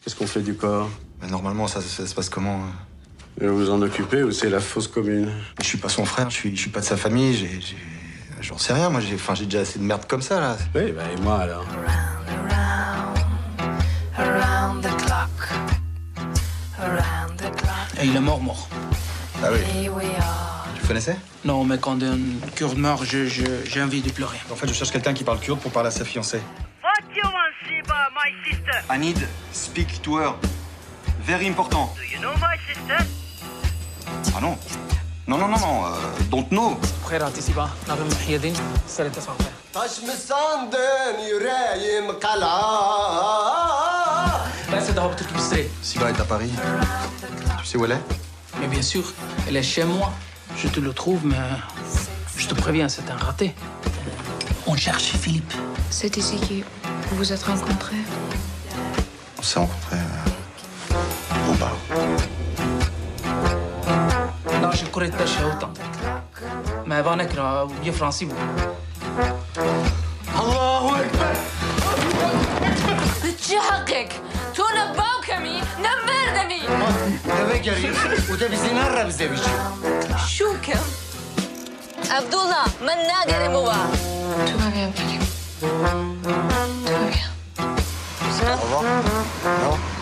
Qu'est-ce qu'on fait du corps? Bah, normalement, ça se passe comment? Vous vous en occupez ou c'est la fosse commune? Je suis pas son frère, je suis pas de sa famille, j'en sais rien, moi, j'ai déjà assez de merde comme ça, là. Oui, bah et moi alors? Et il est mort. Ah oui. Tu le connaissais? Non, mais quand un Kurde meurt, j'ai envie de pleurer. En fait, je cherche quelqu'un qui parle kurde pour parler à sa fiancée. What you want, Sheba, my sister? I need speak to her. Very important. Do you know my sister? Ah non. Non. Don't know. بخيرات سيبا ناظم محي الدين سنة 9 بس ده هبطك بالسرير. Siba est à Paris. Tu sais où elle est? Mais bien sûr, elle est chez moi. Je te le trouve, mais je te préviens, c'est un raté. On cherche Philippe. C'est ici que vous vous êtes rencontrés? On s'est rencontrés au bar. Non, je connais pas autant. Mais avant d'être bien français, vous. Allahu Akbar! بتشحقك تنبأك مي نمردني تبكي وتبسي مرة بزوجي شو كم عبد الله من ناقر بوا Tout va bien, Philippe. Tout va bien. Au revoir. Au revoir.